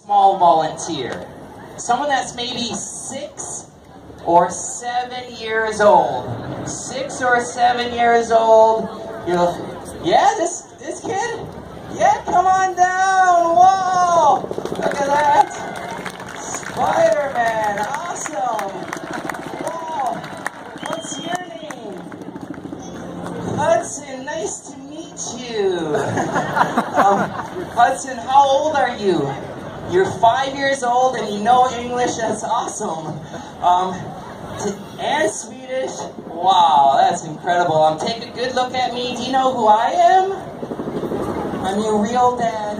small volunteer. Someone that's maybe 6 or 7 years old. 6 or 7 years old. Yeah, this kid? Yeah, come on down. Whoa! Look at that. Spider-Man, awesome. Whoa. What's your name? Hudson, nice to meet you. Hudson, how old are you? You're 5 years old and you know English, that's awesome. And Swedish, wow, that's incredible. Take a good look at me. Do you know who I am? I'm your real dad.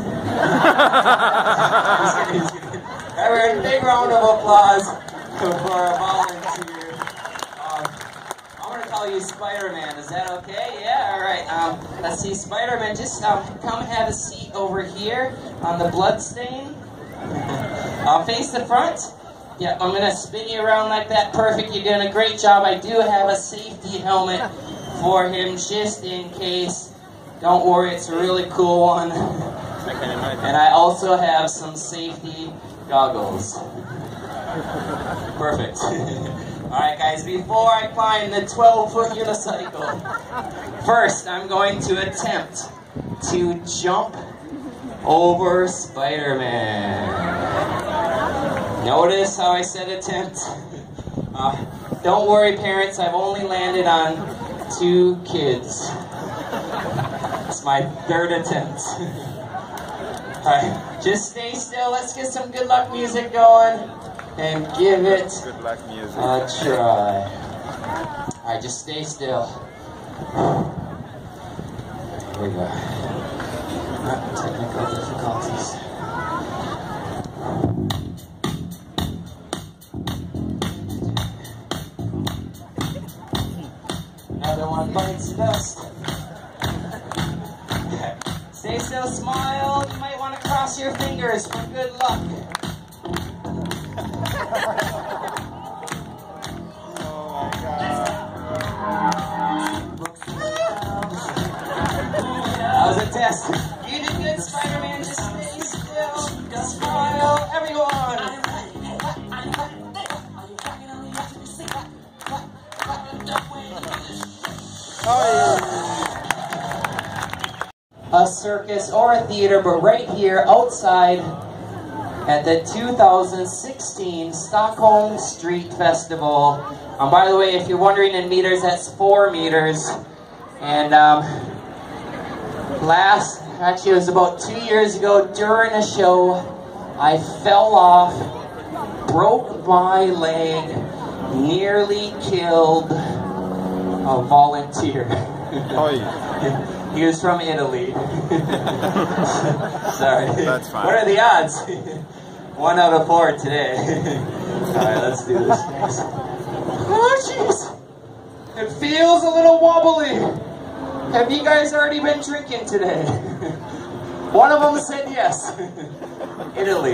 Everyone, big round of applause for a volunteer. I'm going to call you Spider-Man. Is that okay? Yeah, all right. Let's see, Spider-Man, just come have a seat over here on the blood stain. Face the front. Yeah, I'm going to spin you around like that. Perfect. You're doing a great job. I do have a safety helmet for him just in case. Don't worry, it's a really cool one. And I also have some safety goggles. Perfect. Alright guys, before I climb the 12-foot unicycle, first I'm going to attempt to jump over Spider-Man. Notice how I said attempt. Don't worry parents, I've only landed on 2 kids. It's my 3rd attempt. Alright, just stay still. Let's get some good luck music going and give it good luck music. a try. Alright, just stay still. Here we go. Technical difficulties. Another one bites the dust. Stay still, smile. You might want to cross your fingers for good luck. Oh my God. That was a test. You did good, Spider-Man. Just stay still. Smile, everyone. Oh, yeah. A circus or a theater, but right here outside at the 2016 Stockholm Street Festival. By the way, if you're wondering in meters, that's 4 meters. And actually it was about 2 years ago during a show, I fell off, broke my leg, nearly killed a volunteer. Oh, yeah. He was from Italy. Sorry. That's fine. What are the odds? 1 out of 4 today. Alright, let's do this. Oh, jeez. It feels a little wobbly. Have you guys already been drinking today? One of them said yes. Italy.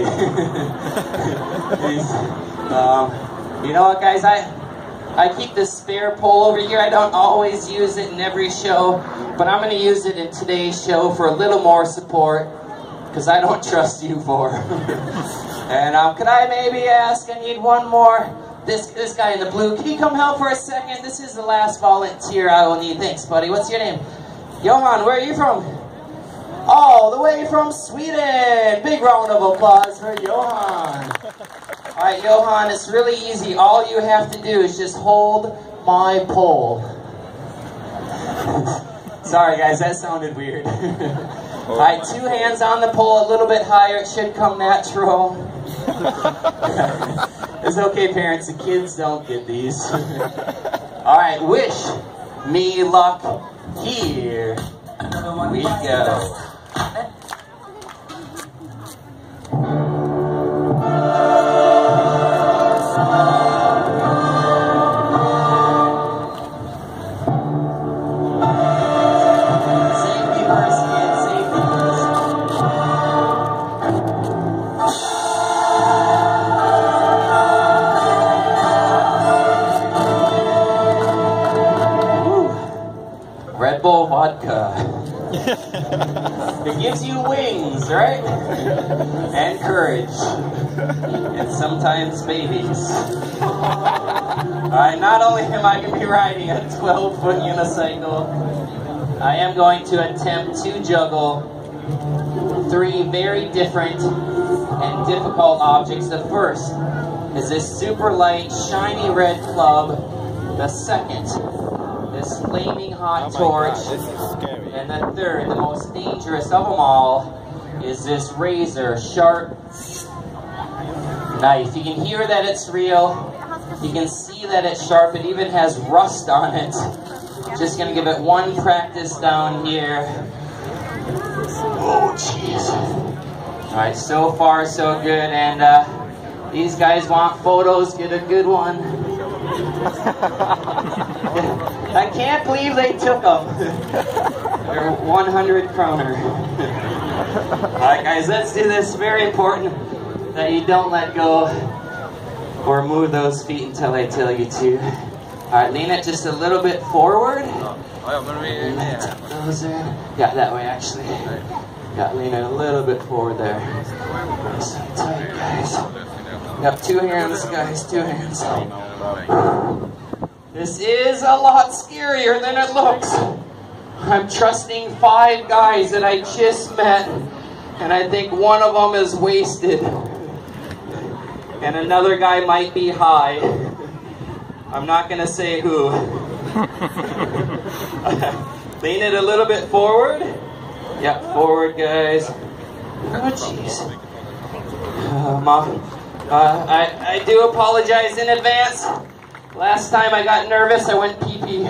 You know what, guys? I keep this spare pole over here. I don't always use it in every show, but I'm going to use it in today's show for a little more support, because I don't trust you 4. And could I maybe ask, I need one more, this guy in the blue, can you come help for a second? This is the last volunteer I will need. Thanks, buddy. What's your name? Johan, where are you from? All the way from Sweden. Big round of applause for Johan. Alright, Johan, it's really easy. All you have to do is just hold my pole. Sorry, guys, that sounded weird. Alright, 2 hands on the pole, a little bit higher. It should come natural. It's okay, parents. The kids don't get these. Alright, wish me luck. Here we go. Red Bull vodka. It gives you wings, right? and courage, and sometimes babies. Alright, not only am I going to be riding a 12-foot unicycle, I am going to attempt to juggle 3 very different and difficult objects. The first is this super light, shiny red club. The second, this flaming hot torch. This is scary. And the third, the most dangerous of them all, is this razor sharp knife. You can hear that it's real. You can see that it's sharp. It even has rust on it. Just gonna give it one practice down here. Oh, jeez. Alright, so far so good. And these guys want photos. Get a good one. I can't believe they took them. They're 100 kroner. Alright guys, let's do this. Very important that you don't let go or move those feet until I tell you to. Alright, lean it just a little bit forward. Tuck those in. Yeah, that way actually. Yeah, lean it a little bit forward there. Nice and tight, guys. Yep, 2 hands, guys, 2 hands. This is a lot scarier than it looks. I'm trusting 5 guys that I just met, and I think one of them is wasted. And another guy might be high. I'm not going to say who. Lean it a little bit forward. Yep, forward, guys. Oh, jeez. I do apologize in advance. Last time I got nervous, I went pee-pee.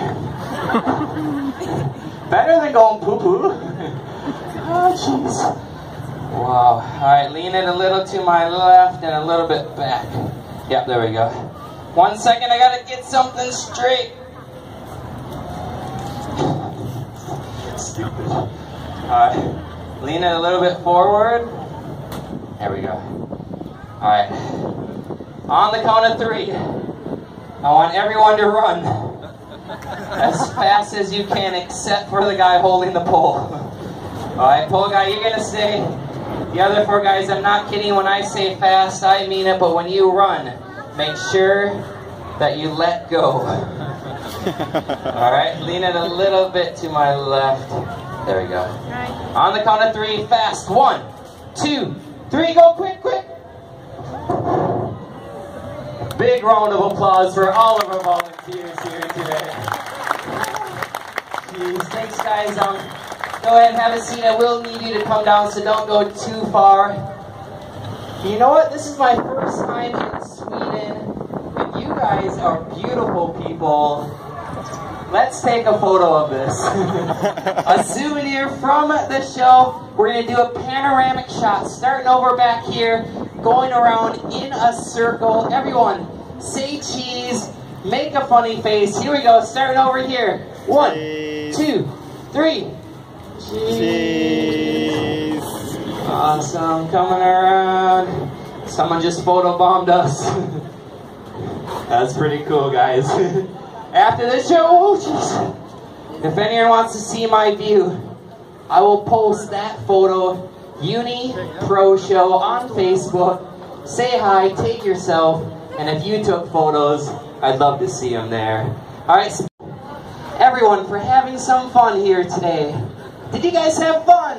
Better than going poo-poo. Oh, jeez. Wow. Alright, lean it a little to my left and a little bit back. Yep, there we go. 1 second, I gotta get something straight. Stupid. Alright, lean it a little bit forward. There we go. Alright. On the count of 3, I want everyone to run as fast as you can, except for the guy holding the pole. Alright, pole guy, you're gonna stay. The other 4 guys, I'm not kidding. When I say fast, I mean it, but when you run, make sure that you let go. Alright, lean it a little bit to my left. There we go. On the count of 3, fast. 1, 2, 3, go quick, quick. Big round of applause for all of our volunteers here today. Jeez, thanks guys. Go ahead and have a seat. I will need you to come down, so don't go too far. You know what? This is my first time in Sweden, and you guys are beautiful people. Let's take a photo of this. A souvenir from the show. We're going to do a panoramic shot, starting over back here, going around in a circle. Everyone, say cheese, make a funny face. Here we go, starting over here. 1, 2, 3. Cheese. Awesome, coming around. Someone just photobombed us. That's pretty cool, guys. After the show, oh jeez. If anyone wants to see my view, I will post that photo, Uni Pro Show, on Facebook. Say hi, take yourself, and if you took photos, I'd love to see them there. Alright, so everyone, for having some fun here today. Did you guys have fun?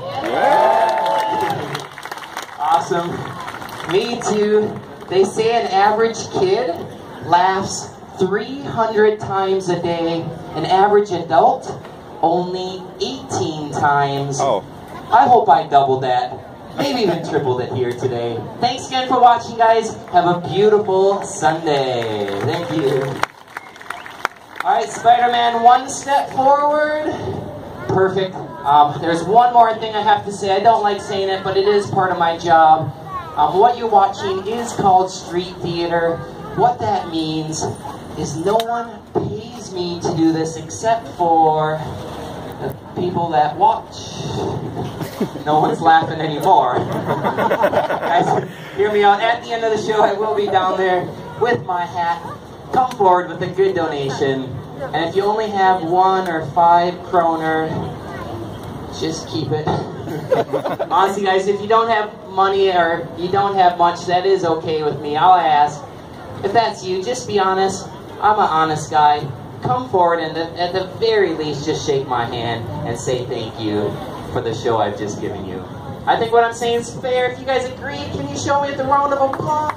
Yeah. Awesome. Me too. They say an average kid laughs 300 times a day. An average adult, only 18 times. Oh. I hope I doubled that. Maybe even tripled it here today. Thanks again for watching, guys. Have a beautiful Sunday. Thank you. Alright, Spider-Man, 1 step forward. Perfect. There's one more thing I have to say. I don't like saying it, but it is part of my job. What you're watching is called street theater. What that means is no one pays me to do this except for the people that watch. No one's laughing anymore. Guys, hear me out. At the end of the show, I will be down there with my hat. Come forward with a good donation. And if you only have 1 or 5 kroner, just keep it. Honestly, guys, if you don't have money or you don't have much, that is okay with me. All I ask, if that's you, just be honest. I'm an honest guy. Come forward and at the very least, just shake my hand and say thank you for the show I've just given you. I think what I'm saying is fair. If you guys agree, can you show me the round of applause?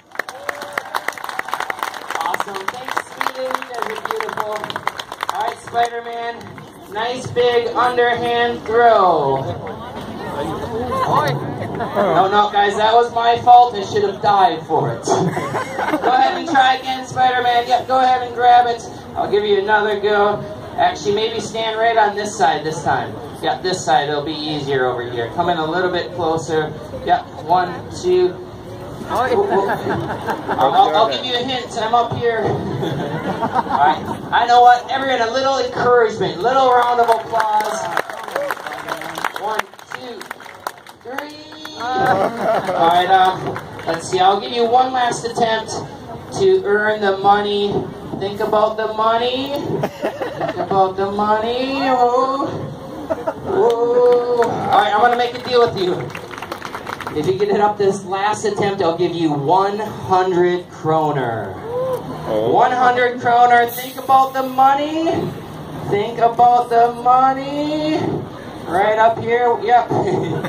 Awesome. Thanks, Sweden. You guys are beautiful. All right, Spider-Man. Nice big underhand throw. No, guys, that was my fault. I should have died for it. Go ahead and try again, Spider-Man. Yep, go ahead and grab it. I'll give you another go. Actually, maybe stand right on this side this time. Yep, this side. It'll be easier over here. Come in a little bit closer. Yep, 1, 2. I'll give you a hint. I'm up here. Alright. I know what. Everyone, a little encouragement. Little round of applause. 1, 2, 3. Alright, let's see. I'll give you one last attempt to earn the money. Think about the money. Think about the money. Oh. Oh. Alright, I'm going to make a deal with you. If you get it up this last attempt, I'll give you 100 kroner. 100 kroner. Think about the money. Think about the money. Right up here. Yep. 1,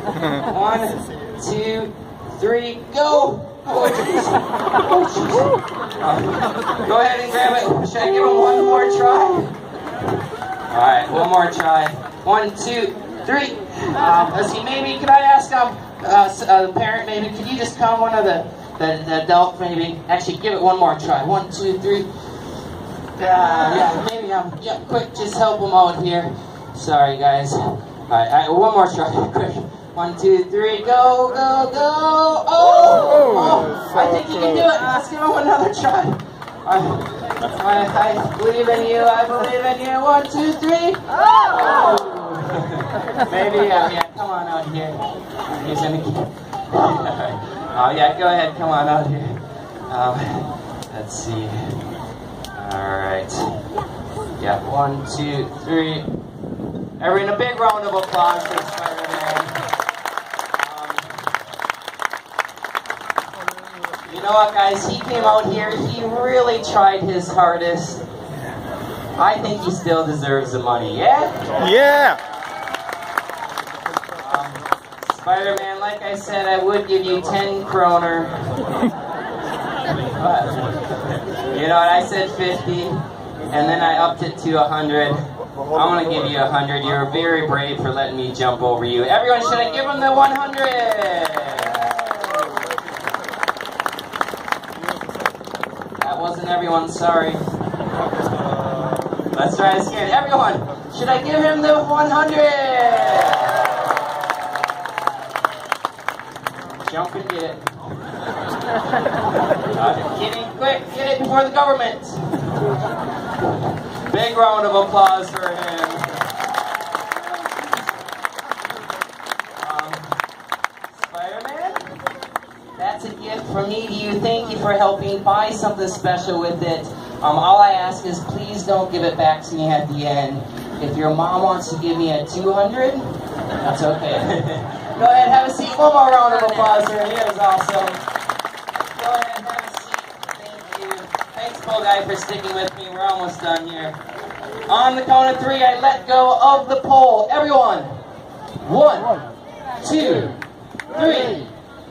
2, 3, go. Oh, jeez. Oh, jeez. Go ahead and grab it. Should I give him one more try? Alright, one more try. 1, 2, 3. Let's see, maybe, could I ask the parent, maybe, could you just come, one of the adult, maybe, actually give it one more try. 1, 2, 3. Yeah, maybe, yeah, quick, just help them out here. Sorry, guys. Alright, one more try, quick. 1, 2, 3, go, go, go. Oh, I think you can do it. Let's give him another try. I believe in you. I believe in you. 1, 2, 3. Oh! Maybe, yeah, come on out here. He's gonna keep. Oh, yeah, go ahead. Come on out here. Let's see. Alright. Yeah, 1, 2, 3. Everyone, a big round of applause for Spider-Man. You know what, guys? He came out here. He really tried his hardest. I think he still deserves the money. Yeah? Yeah! Spider-Man, like I said, I would give you 10 kroner. But, you know what? I said 50, and then I upped it to 100. I'm going to give you 100. You're very brave for letting me jump over you. Everyone, should I give him the 100? That wasn't everyone, sorry. Let's try this again. Everyone, should I give him the 100? Jump and get it. Kidding, quick, get it before the government. Big round of applause for him. Spider-Man, that's a gift from me to you. Thank you for helping. Buy something special with it. All I ask is please don't give it back to me at the end. If your mom wants to give me a 200, that's okay. Go ahead, have a seat. One more round of applause for him. He was awesome. Go ahead, have a seat. Thank you. Thanks, Paul Guy, for sticking with me. We're almost done here. On the count of 3, I let go of the pole. Everyone. 1, 2, 3.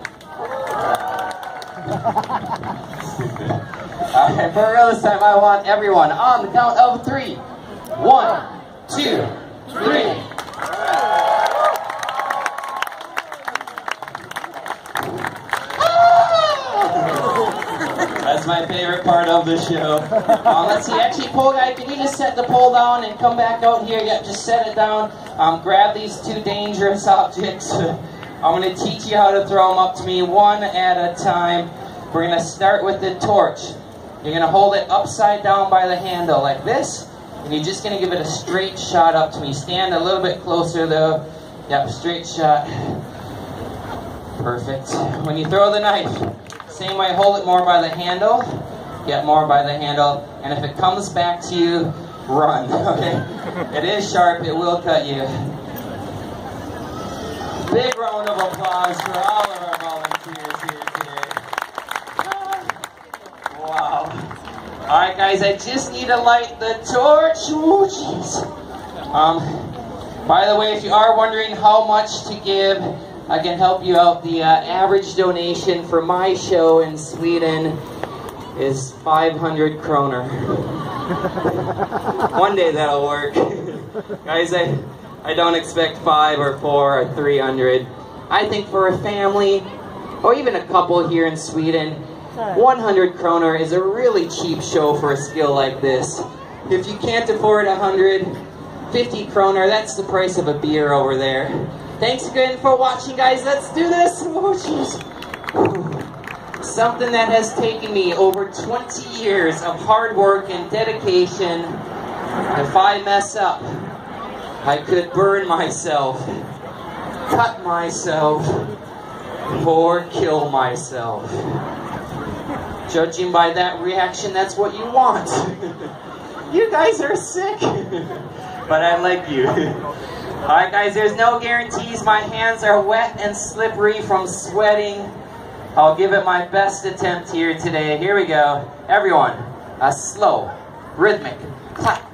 Alright, for real this time, I want everyone on the count of 3. 1, 2, 3. That's my favorite part of the show. Let's see, actually, pole guy, can you just set the pole down and come back out here? Yeah, just set it down. Grab these 2 dangerous objects. I'm going to teach you how to throw them up to me one at a time. We're going to start with the torch. You're going to hold it upside down by the handle like this. And you're just going to give it a straight shot up to me. Stand a little bit closer though. Yep, straight shot. Perfect. When you throw the knife, same way, hold it more by the handle. Get more by the handle. And if it comes back to you, run. Okay? It is sharp. It will cut you. Big round of applause for all of our volunteers here today. Wow. Alright guys, I just need to light the torch. Oh jeez. By the way, if you are wondering how much to give, I can help you out. The average donation for my show in Sweden is 500 kroner. One day that'll work. Guys, I don't expect 5 or 4 or 300. I think for a family, or even a couple here in Sweden, 100 kroner is a really cheap show for a skill like this. If you can't afford 150 kroner, that's the price of a beer over there. Thanks again for watching, guys. Let's do this. Oh, jeez. Something that has taken me over 20 years of hard work and dedication. If I mess up, I could burn myself, cut myself, or kill myself. Judging by that reaction, that's what you want. You guys are sick, but I like you. Alright guys, there's no guarantees. My hands are wet and slippery from sweating. I'll give it my best attempt here today. Here we go. Everyone, a slow, rhythmic clap.